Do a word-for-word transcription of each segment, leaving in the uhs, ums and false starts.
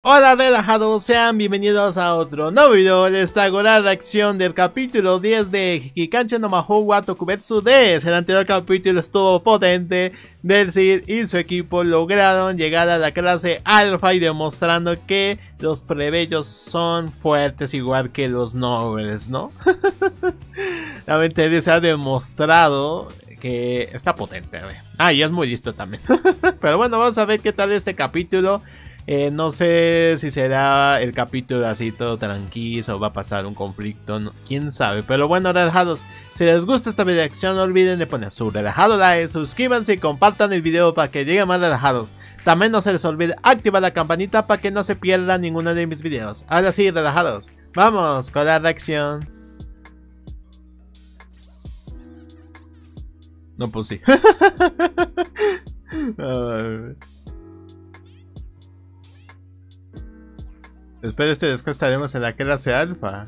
Hola relajados, sean bienvenidos a otro nuevo video. Les traigo la reacción del capítulo diez de Kikancha no Mahou wa Tokubetsu Desu. El anterior capítulo estuvo potente. Delcid y su equipo lograron llegar a la clase alfa y demostrando que los plebeyos son fuertes igual que los nobles, ¿no? Realmente se ha demostrado que está potente. Ah, y es muy listo también. Pero bueno, vamos a ver qué tal este capítulo. Eh, no sé si será el capítulo así todo tranquilo o va a pasar un conflicto, no, quién sabe. Pero bueno, relajados, si les gusta esta reacción no olviden de poner su relajado like, suscríbanse y compartan el video para que lleguen más relajados. También no se les olvide activar la campanita para que no se pierdan ninguno de mis videos. Ahora sí, relajados, vamos con la reacción. No, pues sí. uh... Después de este descanso estaremos en la clase alfa.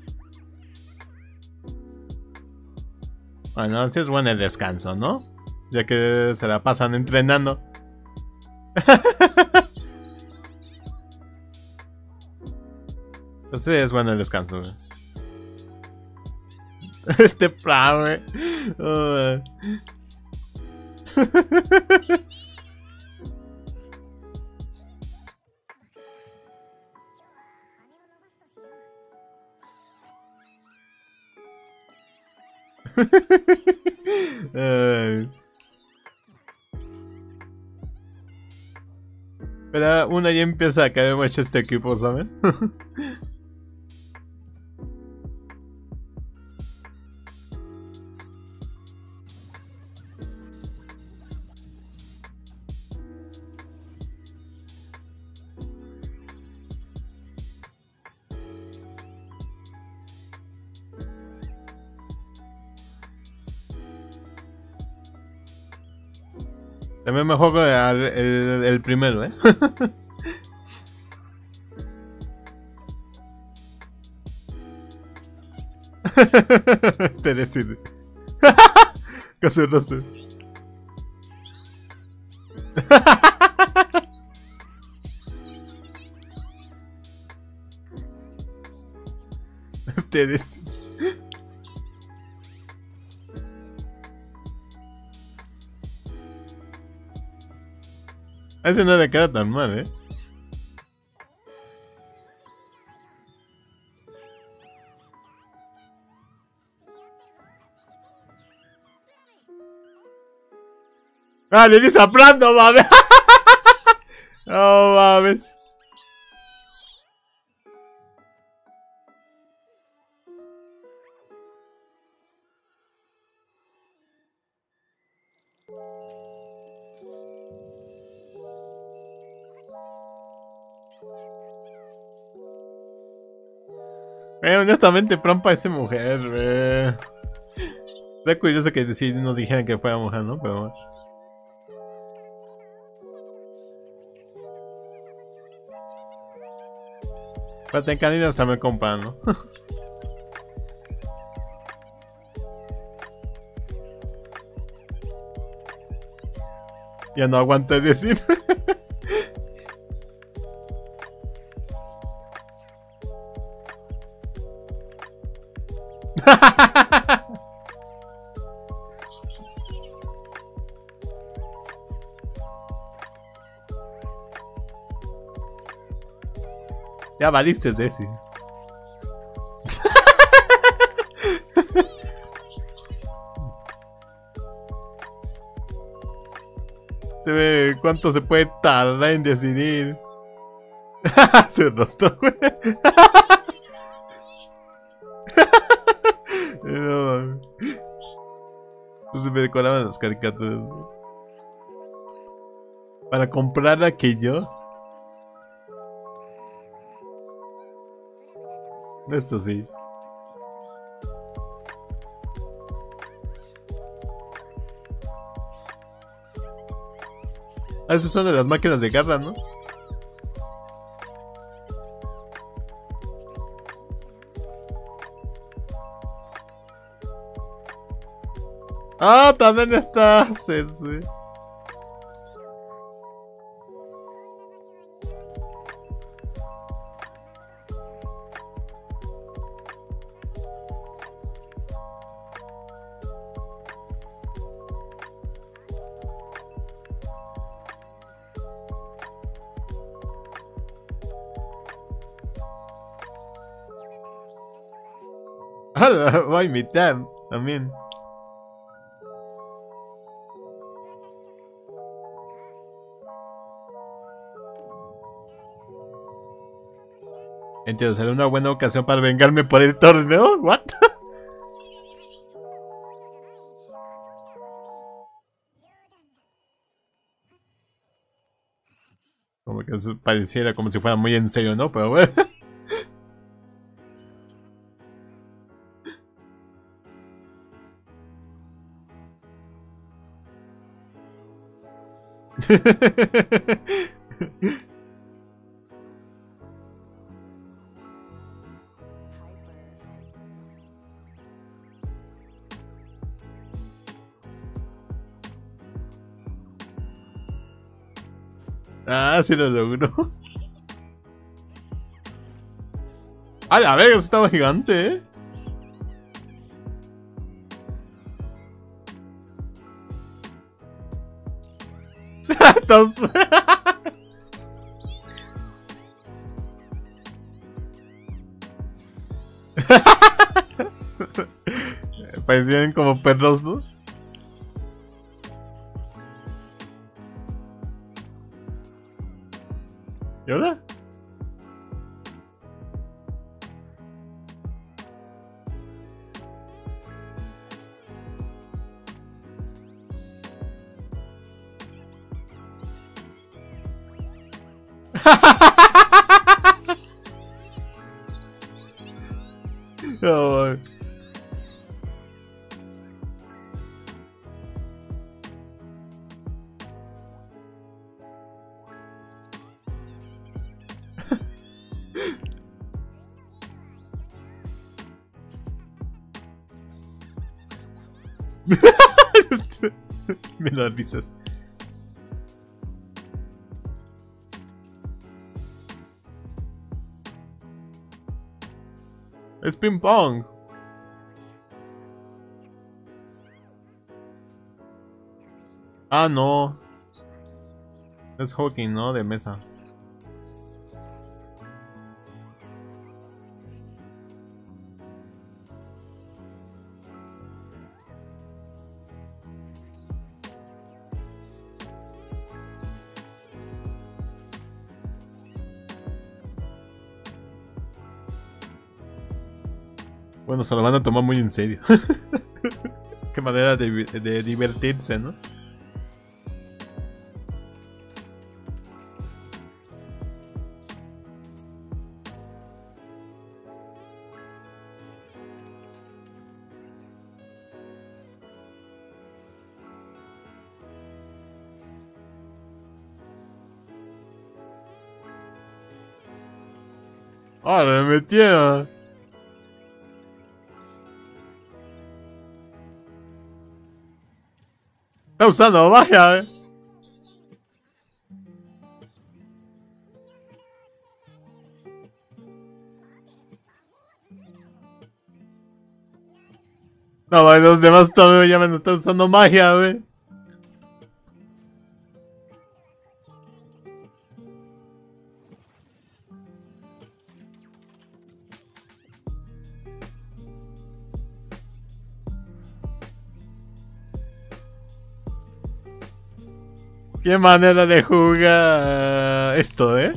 Bueno, así es bueno el descanso, ¿no? Ya que se la pasan entrenando. Entonces es bueno el descanso, güey. Este plan, güey. Oh. Ay. Pero una ya empieza a caer mucho este equipo, ¿saben? También me juego el, el, el primero, ¿eh? Este decide. ¿Qué hace el rostro? Este decide. A ese no le queda tan mal, ¿eh? ¡Ah, le dice a Brando, mames! ¡No mames! Eh, honestamente, Pran parece mujer, eh. Está curioso que sí nos dijeran que fuera mujer, ¿no? Pero bueno. Pero en Canina hasta me compran, ¿no? Ya no aguanto decir. Ya valiste, Ceci. Se ve cuánto se puede tardar en decidir. Su rostro, güey. No, no se me decoraban las caricaturas, güey. Para comprar aquello. Eso sí. Ah, esas son de las máquinas de garra, ¿no? Ah, también está Sensui. Ah, la voy a imitar también. Entiendo, será una buena ocasión para vengarme por el torneo. ¿What? Como que eso pareciera como si fuera muy en serio, ¿no? Pero bueno. Ah, sí lo logró. A la verga, eso estaba gigante, ¿eh? Entonces... Parecían como perros, ¿no? ¿Y ahora? Oh, me da risas. Es ping pong. Ah, no. Es hockey, ¿no? De mesa. Bueno, se lo van a tomar muy en serio. Qué manera de, de divertirse, ¿no? ¡Ah, me metieron! Está usando magia, eh. No, los demás todavía ya me están usando magia, wey. Qué manera de jugar esto, eh.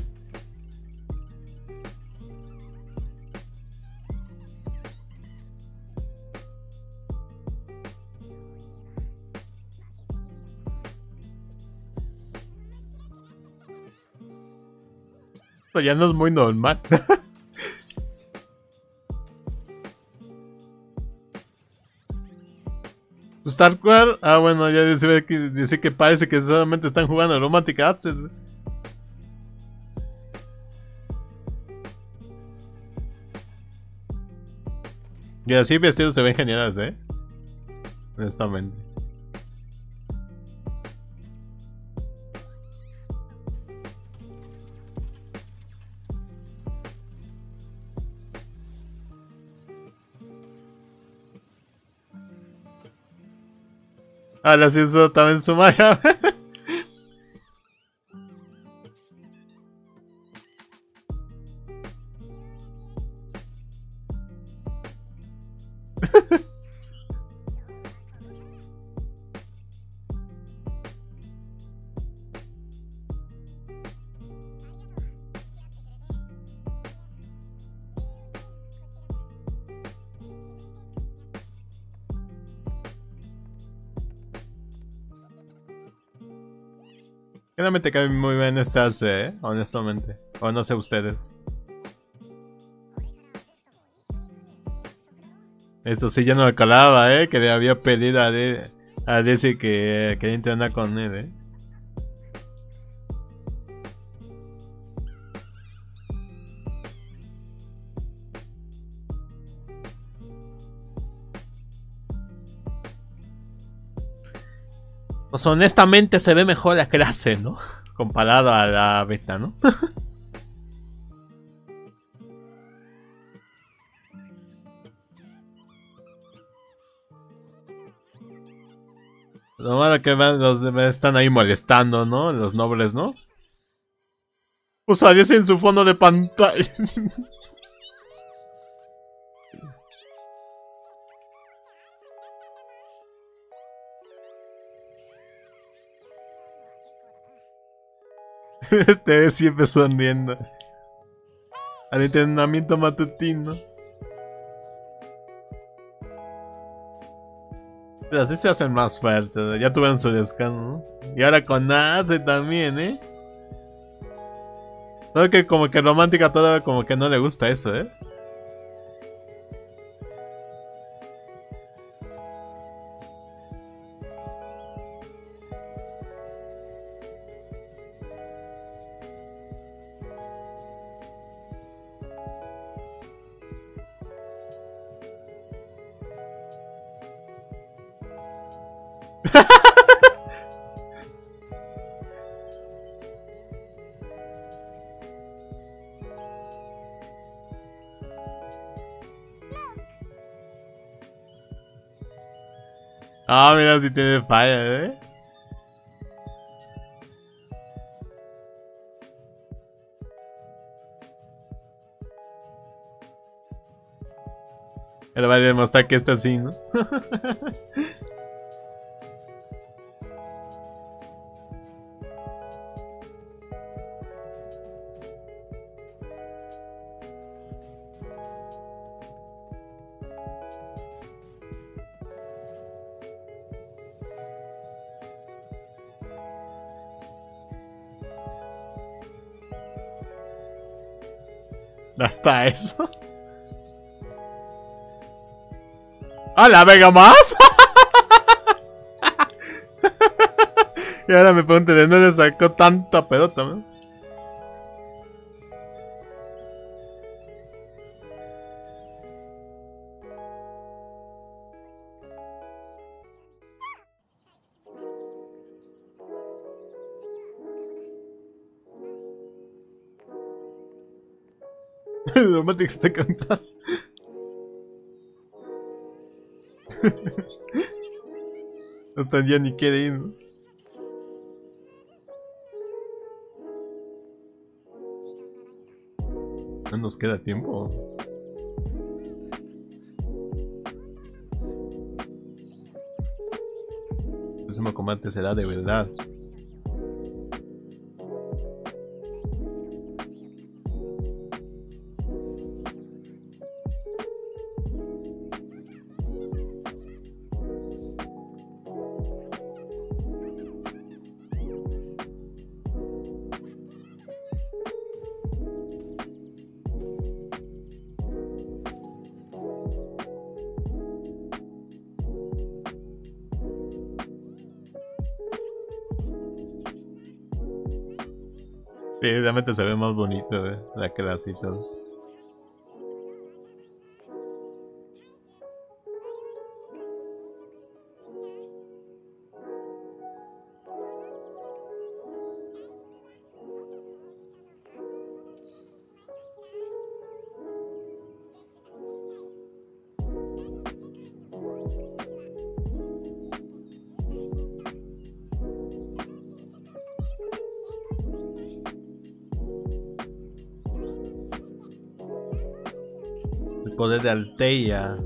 Esto ya no es muy normal. Starquare, ah bueno, ya dice que, dice que parece que solamente están jugando Romantic Access. Y así vestidos se ven geniales, eh. Honestamente. Ahora sí eso también su magia. Realmente caen muy bien estas, eh, honestamente. O no sé ustedes. Eso sí, ya no me colaba, eh. Que le había pedido a, de a Desi que quería entrenar con él, eh. Pues honestamente se ve mejor la clase, ¿no? Comparado a la beta, ¿no? Lo malo que van, los demás están ahí molestando, ¿no? Los nobles, ¿no? Pues adiós en su fondo de pantalla. Este siempre sonriendo. Al entrenamiento matutino. Pero así se hacen más fuertes. Ya tuvieron su descanso, ¿no? Y ahora con Ace también, ¿eh? Solo que como que romántica todavía como que no le gusta eso, ¿eh? Ah, mira si tiene falla, ¿eh? Él va a demostrar que está así, ¿no? Hasta eso. ¡Ah, la Vega más! Y ahora me pregunto de dónde sacó tanta pelota, ¿no? Romantic está cansado. Hasta ya ni quiere ir, ¿no? No nos queda tiempo. El próximo combate será de verdad. Sí, realmente se ve más bonito, eh, la clase y todo. El poder de Althea.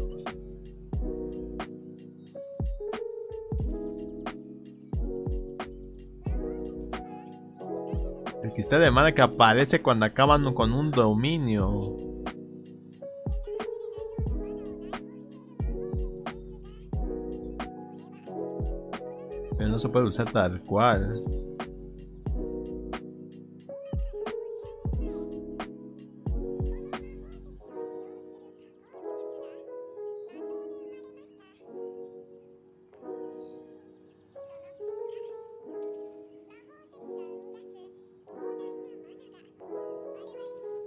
El cristal de mana que aparece cuando acaban con un dominio. Pero no se puede usar tal cual.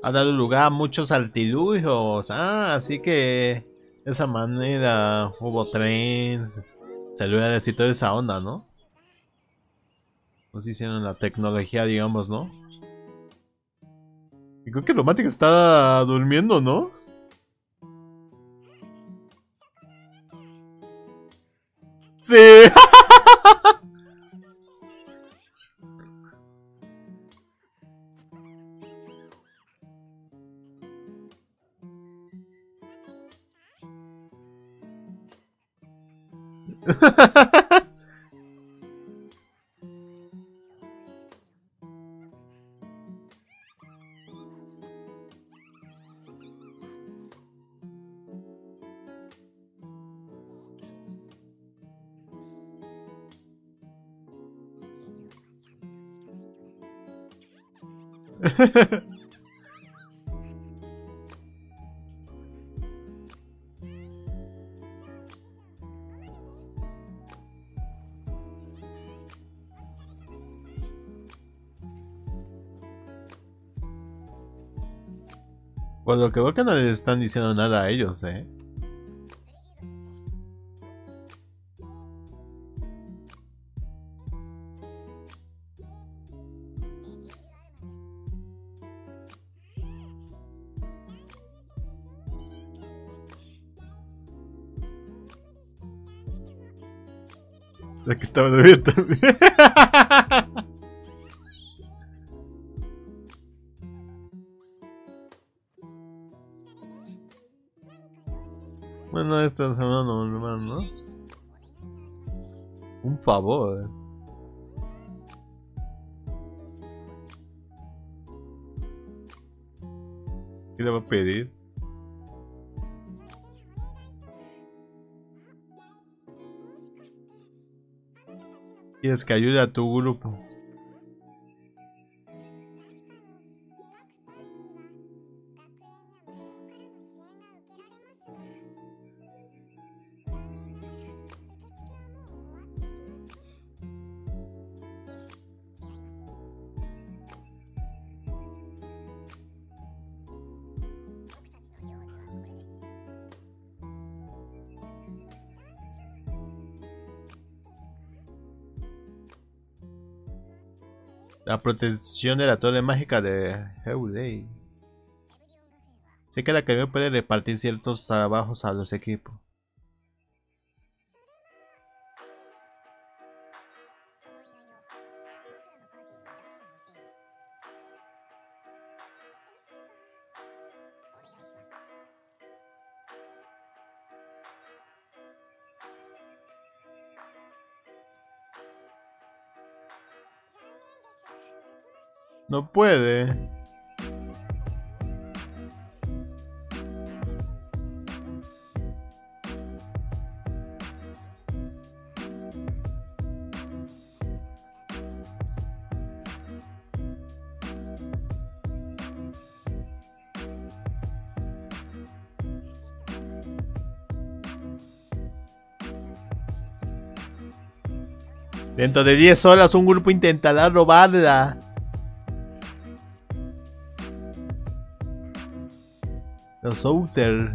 ha dado lugar a muchos artilugios. Ah, así que de esa manera hubo trenes, celulares y toda esa onda, ¿no? Nos hicieron la tecnología, digamos, ¿no? Y creo que Romántica está durmiendo, ¿no? Sí. Por lo que veo que no les están diciendo nada a ellos, eh. La que estaba bien también. Bueno, esto es una normal, ¿no? Un favor. ¿Qué le va a pedir? Quieres que ayude a tu grupo. La protección de la torre mágica de Heulei. Sé que la academia puede repartir ciertos trabajos a los equipos. No puede. Dentro de diez horas un grupo intentará robarla. Los Outer.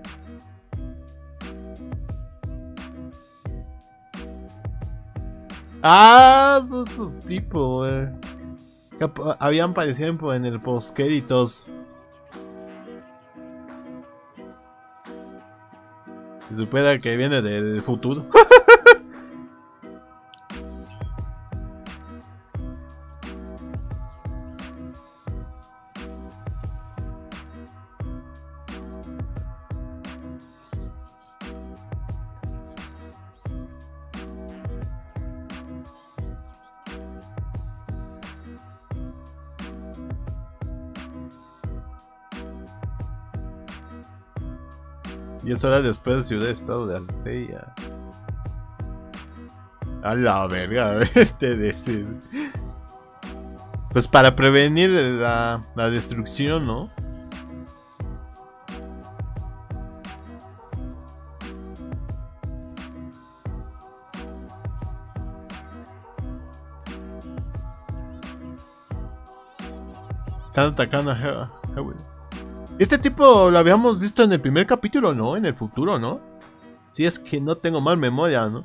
Ah, son estos tipos, wey. Habían aparecido en el post-créditos. Se supone que viene del futuro. diez horas después de Ciudad Estado de Altea. A la verga, este decir. Pues para prevenir la, la destrucción, ¿no? Están atacando a Ah, bueno. Este tipo lo habíamos visto en el primer capítulo, ¿no? En el futuro, ¿no? Si es que no tengo mal memoria, ¿no?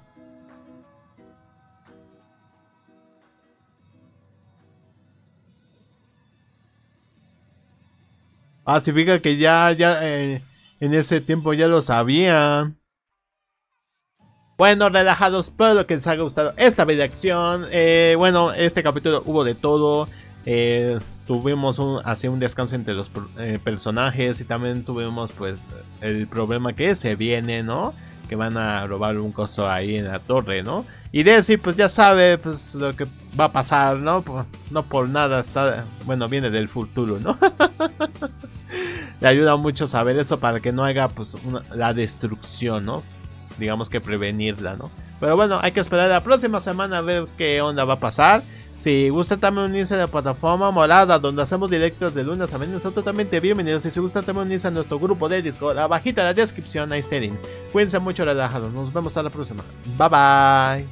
Ah, significa que ya, ya, eh, en ese tiempo ya lo sabían. Bueno, relajados, espero que les haya gustado esta video de acción. Eh, bueno, este capítulo hubo de todo. Eh, tuvimos un, así un descanso entre los eh, personajes y también tuvimos pues el problema que se viene, ¿no? Que van a robar un coso ahí en la torre, ¿no? Y Desi pues ya sabe pues lo que va a pasar, ¿no? Pues, no por nada está, bueno, viene del futuro, ¿no? Le ayuda mucho saber eso para que no haga pues una, la destrucción, ¿no? Digamos que prevenirla, ¿no? Pero bueno, hay que esperar la próxima semana a ver qué onda va a pasar. Si gusta también unirse a la plataforma morada, donde hacemos directos de lunes a viernes, totalmente bienvenidos. Y si gusta también unirse a nuestro grupo de Discord, abajito en la descripción, ahí estén. Cuídense mucho, relajados. Nos vemos hasta la próxima. Bye bye.